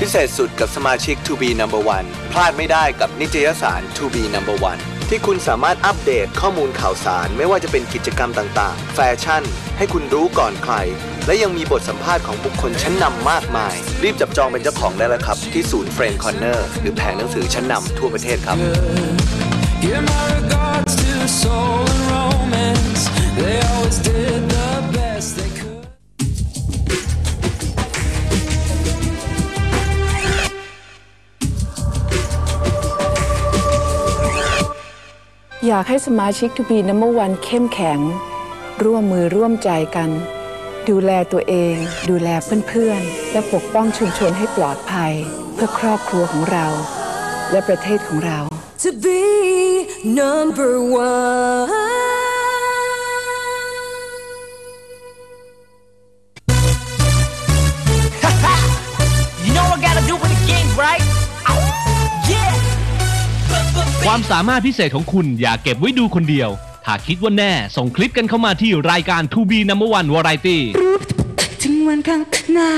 เศษสุดกับสมาชิก To Be Number One พลาดไม่ได้กับนิตยสาร To Be Number One ที่คุณสามารถอัปเดตข้อมูลข่าวสารไม่ว่าจะเป็นกิจกรรมต่างๆแฟชั่นให้คุณรู้ก่อนใครและยังมีบทสัมภาษณ์ของบุคคลชั้นนำมากมายรีบจับจองเป็นเจ้าของได้แล้วครับที่ศูนย์เฟรนด์คอร์เนอร์หรือแผงหนังสือชั้นนำทั่วประเทศครับอยากให้สมาชิก To Be Number One เข้มแข็งร่วมมือร่วมใจกันดูแลตัวเองดูแลเพื่อนๆและปกป้องชุมชนให้ปลอดภัยเพื่อครอบครัวของเราและประเทศของเรา To be number one You know I gotta do it again, right? Yeah ความสามารถพิเศษของคุณอย่าเก็บไว้ดูคนเดียวถ้าคิดว่าแน่ส่งคลิปกันเข้ามาที่รายการ To Be Number One Variety ถึงวันข้างหน้า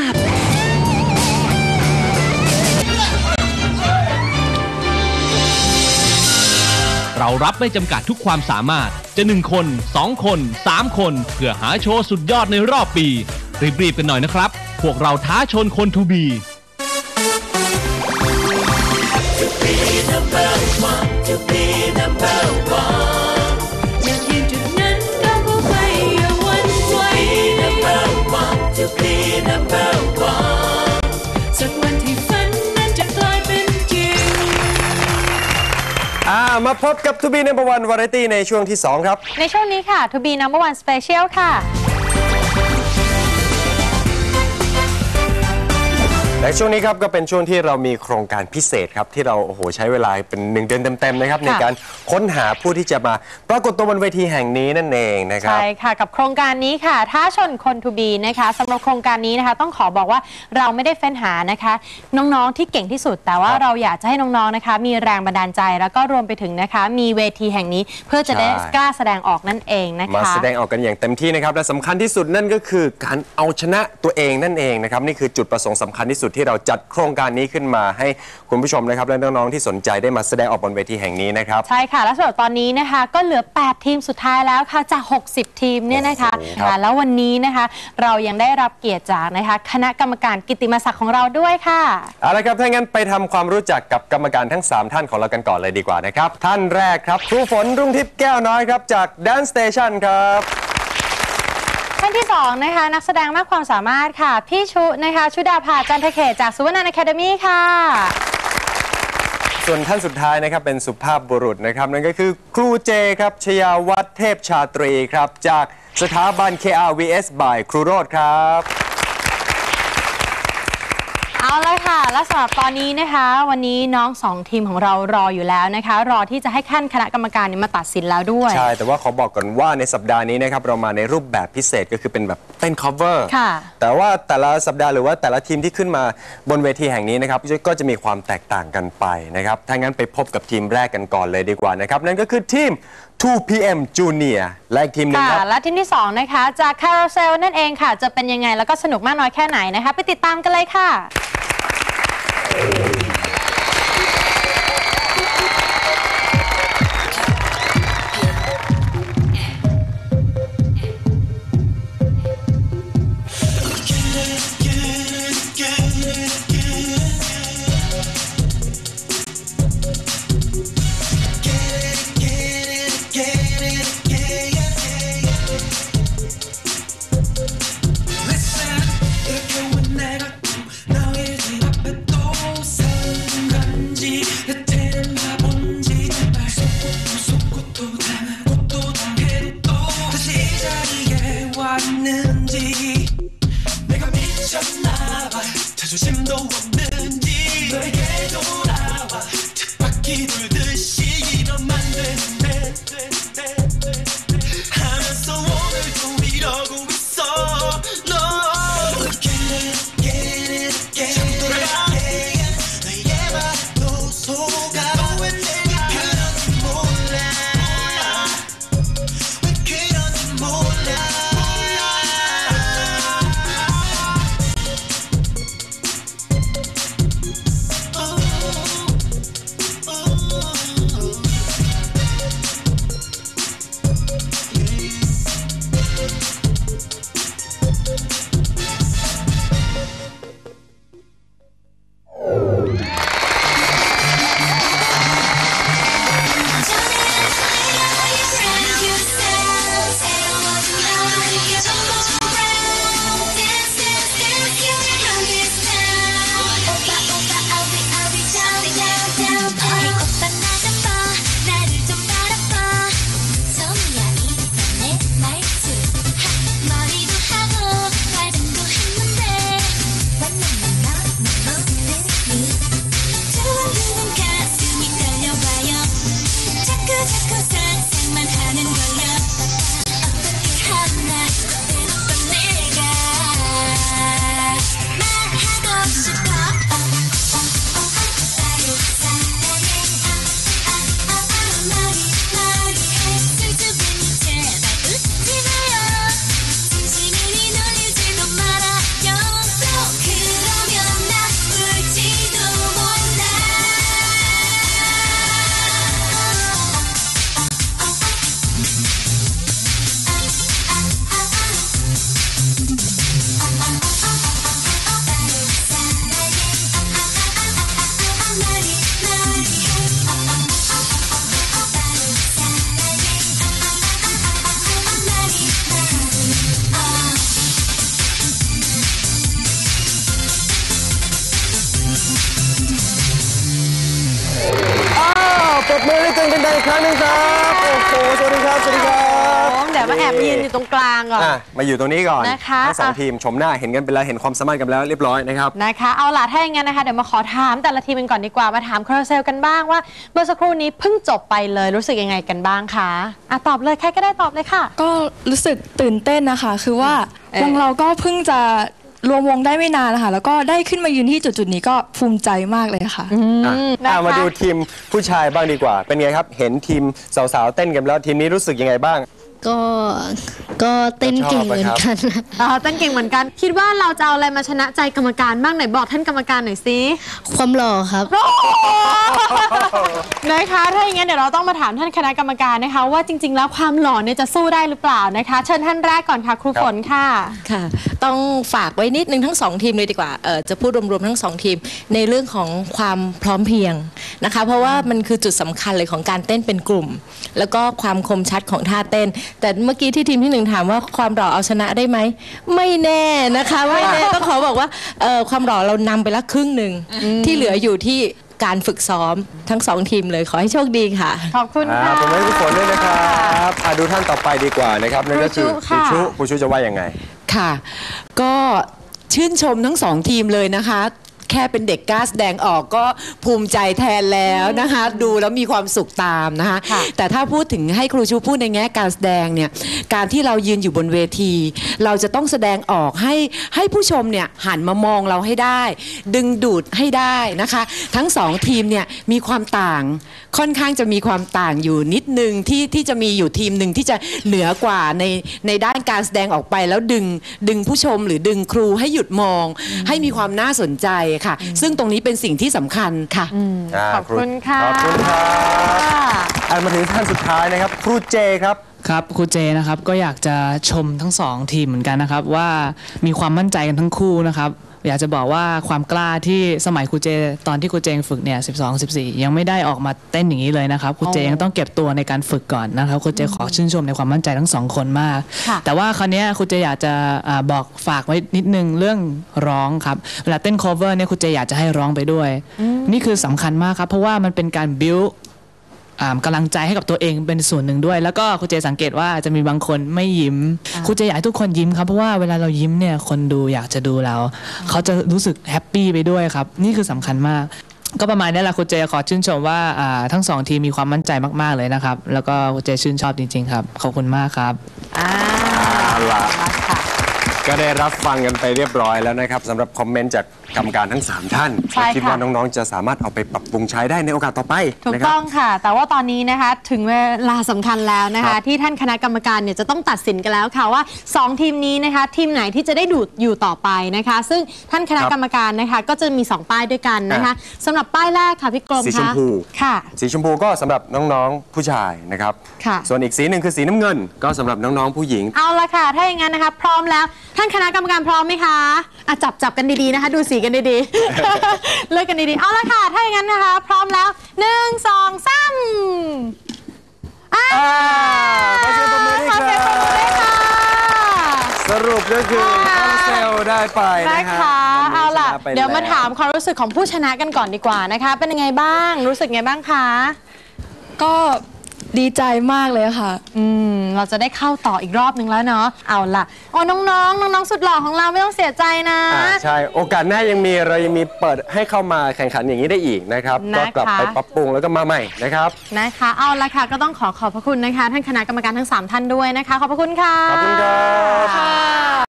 เรารับไม่จำกัดทุกความสามารถจะ1คน2คน3คนเพื่อหาโชว์สุดยอดในรอบปีรีบๆกันหน่อยนะครับพวกเราท้าชนคน To Be To be number one อยากยืนจุดนั้นก้าวเข้าไปอย่าหวั่นไหว To be number one สักวันที่ฝันนั้นจะกลายเป็นจริงมาพบกับ To Be Number One Variety ในช่วงที่2ครับในช่วงนี้ค่ะ To Be Number One Special ค่ะและช่วงนี้ครับก็เป็นช่วงที่เรามีโครงการพิเศษครับที่เราใช้เวลาเป็น1 เดือนเต็มๆนะครับในการค้นหาผู้ที่จะมาปรากฏตัวบนเวทีแห่งนี้นั่นเองนะครับใช่ค่ะกับโครงการนี้ค่ะท้าชนคน To Be นะคะสำหรับโครงการนี้นะคะต้องขอบอกว่าเราไม่ได้เฟ้นหานะคะน้องๆที่เก่งที่สุดแต่ว่าเราอยากจะให้น้องๆนะคะมีแรงบันดาลใจแล้วก็รวมไปถึงนะคะมีเวทีแห่งนี้เพื่อจะได้กล้าแสดงออกนั่นเองนะคะมาแสดงออกกันอย่างเต็มที่นะครับและสำคัญที่สุดนั่นก็คือการเอาชนะตัวเองนั่นเองนะครับนี่คือจุดประสงค์สำคัญที่สุดที่เราจัดโครงการนี้ขึ้นมาให้คุณผู้ชมนะครับและน้องๆที่สนใจได้มาแสดงออกบนเวทีแห่งนี้นะครับใช่ค่ะและสำหรับตอนนี้นะคะก็เหลือ8ทีมสุดท้ายแล้วค่ะจาก60ทีมเนี่ยนะคะแล้ววันนี้นะคะเรายังได้รับเกียรติจากนะคะคณะกรรมการกิตติมศักดิ์ของเราด้วยค่ะเอาละครับถ้างั้นไปทำความรู้จักกับกรรมการทั้ง3ท่านของเรากันก่อนเลยดีกว่านะครับท่านแรกครับครูฝนรุ่งทิพย์แก้วน้อยครับจาก Dance Station ครับท่านที่2นะคะนักแสดงมากความสามารถค่ะพี่ชุนะคะชุดาภาจันทเขตจากสุวรรณอะคาเดมี่ค่ะส่วนท่านสุดท้ายนะครับเป็นสุภาพบุรุษนะครับนั่นก็คือครูเจครับชยาวัฒน์เทพชาตรีครับจากสถาบัน KRVS by ครูโรจน์ครับเอาละค่ะและสำหรับตอนนี้นะคะวันนี้น้อง2ทีมของเรารออยู่แล้วนะคะรอที่จะให้ขั้นคณะกรรมการมาตัดสินแล้วด้วยใช่แต่ว่าขอบอกก่อนว่าในสัปดาห์นี้นะครับเรามาในรูปแบบพิเศษก็คือเป็นแบบเต้น cover แต่ว่าแต่ละสัปดาห์หรือว่าแต่ละทีมที่ขึ้นมาบนเวทีแห่งนี้นะครับก็จะมีความแตกต่างกันไปนะครับถ้างั้นไปพบกับทีมแรกกันก่อนเลยดีกว่านะครับนั่นก็คือทีม 2PM Junior และอีกทีมนึงครับและทีมที่2นะคะจาก Carousel นั่นเองค่ะจะเป็นยังไงแล้วก็สนุกมากน้อยแค่ไหนนะคะไปติดตามกันเลยค่ะอีกครั้งหนึ่งครับโอ้โหสวัสดีครับสวัสดีครับเดี๋ยวมาแอบยืนอยู่ตรงกลางก่อนมาอยู่ตรงนี้ก่อนนะคะทั้งสองทีมชมหน้าเห็นกันไปแล้วเห็นความสามารถกันแล้วเรียบร้อยนะครับเอาล่ะถ้าอย่างงั้นนะคะเดี๋ยวมาขอถามแต่ละทีมกันก่อนดีกว่ามาถามคาราเซลกันบ้างว่าเมื่อสักครู่นี้เพิ่งจบไปเลยรู้สึกยังไงกันบ้างคะตอบเลยใครก็ได้ตอบเลยค่ะก็รู้สึกตื่นเต้นนะคะคือว่าวงเราก็เพิ่งจะรวมวงได้ไม่นานนะคะแล้วก็ได้ขึ้นมายืนที่จุดๆนี้ก็ภูมิใจมากเลยค่ะมาดูทีมผู้ชายบ้างดีกว่าเป็นไงครับเห็นทีมสาวๆเต้นกันแล้วทีมนี้รู้สึกยังไงบ้างก็เต้นเก่งเหมือนกันเต้นเก่งเหมือนกันคิดว่าเราจะเอาอะไรมาชนะใจกรรมการบ้างไหนบอกท่านกรรมการหน่อยสิความหล่อครับนะคะถ้าอย่างงั้นเดี๋ยวเราต้องมาถามท่านคณะกรรมการนะคะว่าจริงๆแล้วความหล่อเนี่ยจะสู้ได้หรือเปล่านะคะเชิญท่านแรกก่อนค่ะครูฝนค่ะค่ะต้องฝากไว้นิดนึงทั้งสองทีมเลยดีกว่าจะพูดรวมๆทั้งสองทีมในเรื่องของความพร้อมเพรียงนะคะเพราะว่ามันคือจุดสำคัญเลยของการเต้นเป็นกลุ่มแล้วก็ความคมชัดของท่าเต้นแต่เมื่อกี้ที่ทีมที่หนึ่งถามว่าความหล่อเอาชนะได้ไหมไม่แน่นะคะไม่แน่ต้องขอบอกว่าความหล่อเรานำไปละครึ่งหนึ่งที่เหลืออยู่ที่การฝึกซ้อมทั้งสองทีมเลยขอให้โชคดีค่ะขอบคุณค่ะผมให้ทุกคนด้วยนะครับดูท่านต่อไปดีกว่านะครับนั่นก็คือครูชูจะว่ายังไงค่ะก็ชื่นชมทั้งสองทีมเลยนะคะแค่เป็นเด็กกล้าแสดงออกก็ภูมิใจแทนแล้วนะคะดูแล้วมีความสุขตามนะคะแต่ถ้าพูดถึงให้ครูชูพูดในแง่การแสดงเนี่ยการที่เรายืนอยู่บนเวทีเราจะต้องแสดงออกให้ผู้ชมเนี่ยหันมามองเราให้ได้ดึงดูดให้ได้นะคะทั้งสองทีมเนี่ยมีความต่างค่อนข้างจะมีความต่างอยู่นิดนึงที่จะมีอยู่ทีมหนึ่งที่จะเหนือกว่าในด้านการแสดงออกไปแล้วดึงผู้ชมหรือดึงครูให้หยุดมองให้มีความน่าสนใจค่ะซึ่งตรงนี้เป็นสิ่งที่สำคัญค่ะขอบคุณค่ะขอบคุณครับมาถึงท่านสุดท้ายนะครับครูเจครับครับครูเจนะครับก็อยากจะชมทั้งสองทีมเหมือนกันนะครับว่ามีความมั่นใจกันทั้งคู่นะครับอยากจะบอกว่าความกล้าที่สมัยครูเจตอนที่ครูเจฝึกเนี่ย12-14ยังไม่ได้ออกมาเต้นอย่างนี้เลยนะครับครูเจยังต้องเก็บตัวในการฝึกก่อนนะครับครูเจขอชื่นชมในความมั่นใจทั้งสองคนมากแต่ว่าคราวนี้ครูเจอยากจะบอกฝากไว้นิดนึงเรื่องร้องครับเวลาเต้น cover เนี่ยครูเจอยากจะให้ร้องไปด้วยนี่คือสำคัญมากครับเพราะว่ามันเป็นการ buildกำลังใจให้กับตัวเองเป็นส่วนหนึ่งด้วยแล้วก็ครูเจสังเกตว่าจะมีบางคนไม่ยิ้มครูเจอยากให้ทุกคนยิ้มครับเพราะว่าเวลาเรายิ้มเนี่ยคนดูอยากจะดูเราเขาจะรู้สึกแฮปปี้ไปด้วยครับนี่คือสำคัญมากก็ประมาณนี้แหละครูเจขอชื่นชมว่าทั้งสองทีมมีความมั่นใจมากๆเลยนะครับแล้วก็ครูเจชื่นชอบจริงๆครับขอบคุณมากครับก็ได้รับฟังกันไปเรียบร้อยแล้วนะครับสำหรับคอมเมนต์จากกรรมการทั้ง3ท่านคิดว่าน้องๆจะสามารถเอาไปปรับปรุงใช้ได้ในโอกาสต่อไปถูกต้องค่ะแต่ว่าตอนนี้นะคะถึงเวลาสำคัญแล้วนะคะที่ท่านคณะกรรมการเนี่ยจะต้องตัดสินกันแล้วค่ะว่า2ทีมนี้นะคะทีมไหนที่จะได้ดูดอยู่ต่อไปนะคะซึ่งท่านคณะกรรมการนะคะก็จะมี2ป้ายด้วยกันนะคะสำหรับป้ายแรกค่ะพี่กรมสีชมพูค่ะสีชมพูก็สำหรับน้องๆผู้ชายนะครับส่วนอีกสีหนึ่งคือสีน้ำเงินก็สำหรับน้องๆผู้หญิงเอาละค่ะถ้าอย่างนั้นนะคะพร้อมแล้วท่านคณะกรรมการพร้อมไหมคะจับกันดีๆนะคะดูสีกันดีๆเลือกกันดีๆเอาละค่ะถ้าอย่างนั้นนะคะพร้อมแล้ว1 2 3 ขอเสียงปรบมือด้วยค่ะสรุปก็คือน้องเซลได้ไปนะคะเอาล่ะเดี๋ยวมาถามความรู้สึกของผู้ชนะกันก่อนดีกว่านะคะเป็นยังไงบ้างรู้สึกไงบ้างคะก็ดีใจมากเลยค่ะเราจะได้เข้าต่ออีกรอบนึงแล้วเนาะเอาล่ะน้องสุดหล่อของเราไม่ต้องเสียใจนะใช่โอกาสหน้าเรายังมีเปิดให้เข้ามาแข่งขันอย่างนี้ได้อีกนะครับก็กลับไปปรับปรุงแล้วก็มาใหม่นะครับเอาละค่ะก็ต้องขอบพระคุณนะคะท่านคณะกรรมการทั้ง3ท่านด้วยนะคะขอบพระคุณค่ะขอบคุณครับ